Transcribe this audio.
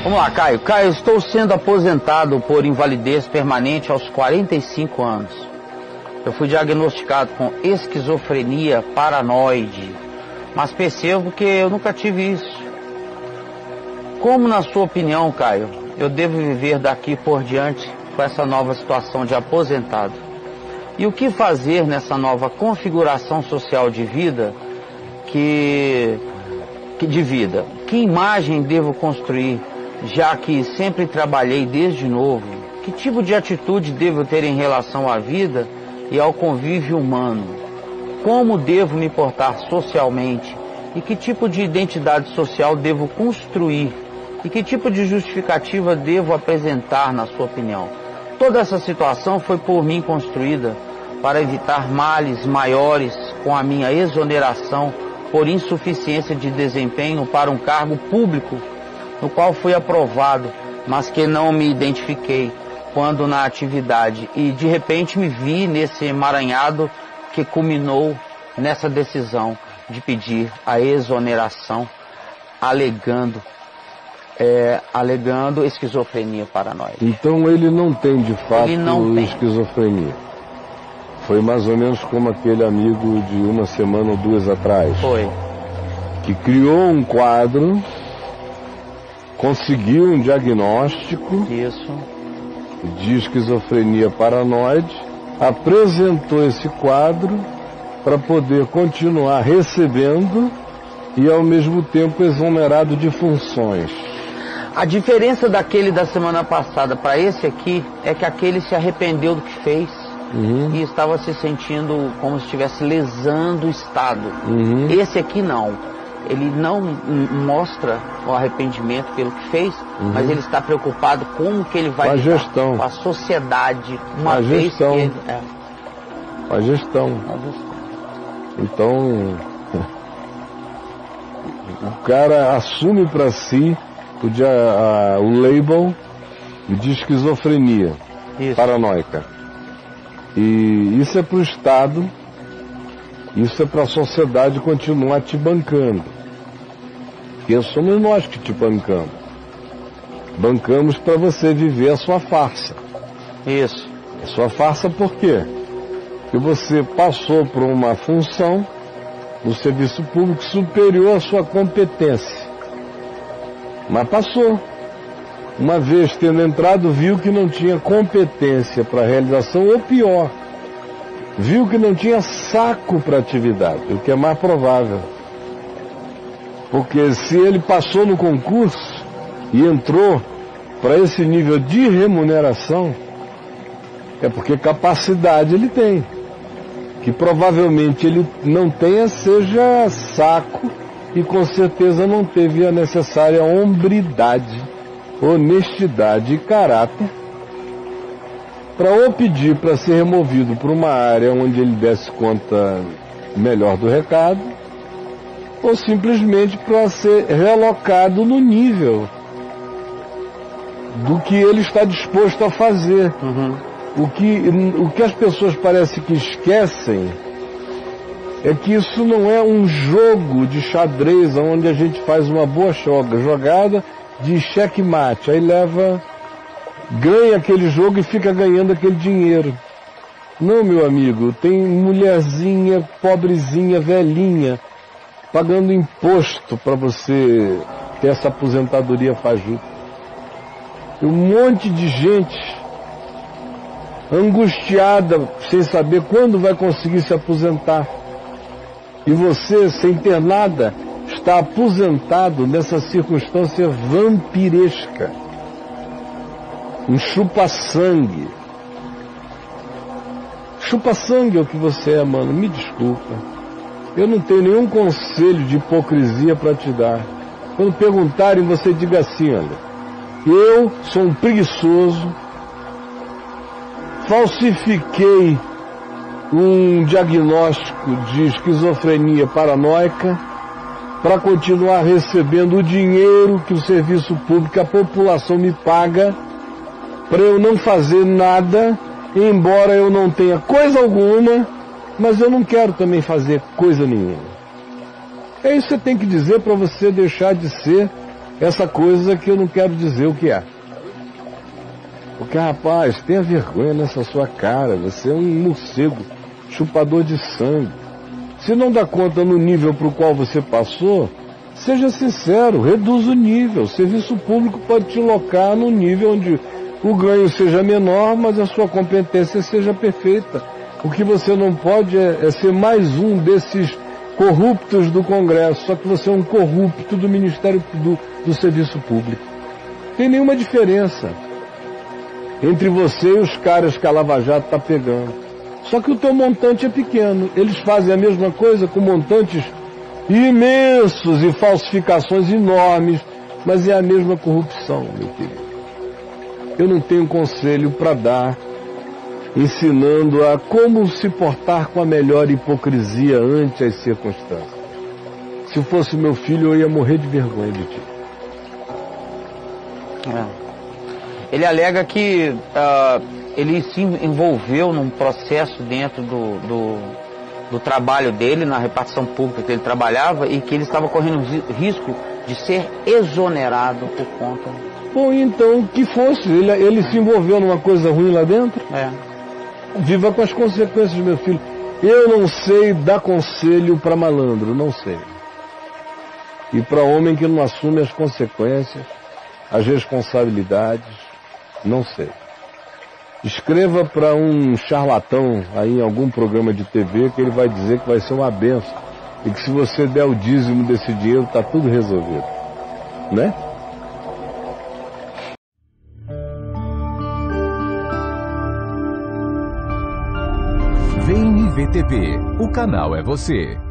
Vamos lá, Caio. Caio, estou sendo aposentado por invalidez permanente aos 45 anos. Eu fui diagnosticado com esquizofrenia paranoide, mas percebo que eu nunca tive isso. Como, na sua opinião, Caio, eu devo viver daqui por diante com essa nova situação de aposentado? E o que fazer nessa nova configuração social de vida Que imagem devo construir, já que sempre trabalhei desde novo? Que tipo de atitude devo ter em relação à vida e ao convívio humano? Como devo me portar socialmente? E que tipo de identidade social devo construir? E que tipo de justificativa devo apresentar, na sua opinião? Toda essa situação foi por mim construída para evitar males maiores com a minha exoneração por insuficiência de desempenho para um cargo público, no qual fui aprovado, mas que não me identifiquei quando na atividade. E de repente me vi nesse emaranhado que culminou nessa decisão de pedir a exoneração, alegando esquizofrenia paranoide. Então ele não tem de fato esquizofrenia. Foi mais ou menos como aquele amigo de uma semana ou duas atrás. Foi. Que criou um quadro, conseguiu um diagnóstico de esquizofrenia paranoide, apresentou esse quadro para poder continuar recebendo e ao mesmo tempo exonerado de funções. A diferença daquele da semana passada para esse aqui é que aquele se arrependeu do que fez. E estava se sentindo como se estivesse lesando o Estado. Esse aqui não. Ele não mostra o arrependimento pelo que fez, mas ele está preocupado com o que ele vai lidar com a sociedade. A gestão. Então, o cara assume para si o label de esquizofrenia paranoica. E isso é para o Estado, isso é para a sociedade continuar te bancando. Porque somos nós que te bancamos. Bancamos para você viver a sua farsa. Isso. A sua farsa por quê? Porque você passou por uma função no serviço público superior à sua competência. Mas passou. Uma vez tendo entrado, viu que não tinha competência para a realização, ou pior, viu que não tinha saco para a atividade, o que é mais provável. Porque se ele passou no concurso e entrou para esse nível de remuneração, é porque capacidade ele tem. Que provavelmente ele não tenha seja saco e com certeza não teve a necessária hombridade, honestidade e caráter para ou pedir para ser removido para uma área onde ele desse conta melhor do recado, ou simplesmente para ser relocado no nível do que ele está disposto a fazer. O que as pessoas parecem que esquecem é que isso não é um jogo de xadrez onde a gente faz uma boa jogada de checkmate, aí ganha aquele jogo e fica ganhando aquele dinheiro. Não, meu amigo, tem mulherzinha, pobrezinha, velhinha, pagando imposto para você ter essa aposentadoria fajuta. Um monte de gente angustiada, sem saber quando vai conseguir se aposentar. E você, sem ter nada, está aposentado nessa circunstância vampiresca. Um chupa-sangue. Chupa-sangue é o que você é, mano. Me desculpa. Eu não tenho nenhum conselho de hipocrisia para te dar. Quando perguntarem, você diga assim, olha, eu sou um preguiçoso, falsifiquei um diagnóstico de esquizofrenia paranoica para continuar recebendo o dinheiro que o serviço público, a população me paga, para eu não fazer nada, embora eu não tenha coisa alguma, mas eu não quero também fazer coisa nenhuma. É isso que você tem que dizer para você deixar de ser essa coisa que eu não quero dizer o que é. Porque, rapaz, tenha vergonha nessa sua cara, você é um morcego, chupador de sangue. Se não dá conta no nível para o qual você passou, seja sincero, reduza o nível. O serviço público pode te locar num nível onde o ganho seja menor, mas a sua competência seja perfeita. O que você não pode é ser mais um desses corruptos do Congresso, só que você é um corrupto do Ministério do Serviço Público. Não tem nenhuma diferença entre você e os caras que a Lava Jato está pegando. Só que o teu montante é pequeno. Eles fazem a mesma coisa com montantes imensos e falsificações enormes, mas é a mesma corrupção, meu querido. Eu não tenho conselho para dar, ensinando a como se portar com a melhor hipocrisia ante as circunstâncias. Se fosse meu filho, eu ia morrer de vergonha de ti. Ele alega que ele se envolveu num processo dentro do trabalho dele, na repartição pública que ele trabalhava, e que ele estava correndo risco de ser exonerado por conta... Bom, então, que fosse. Ele se envolveu numa coisa ruim lá dentro? Viva com as consequências, meu filho. Eu não sei dar conselho para malandro, não sei. E para homem que não assume as consequências, as responsabilidades, não sei. Escreva para um charlatão aí em algum programa de TV que ele vai dizer que vai ser uma benção e que se você der o dízimo desse dinheiro está tudo resolvido, né? Vem IVTV, o canal é você.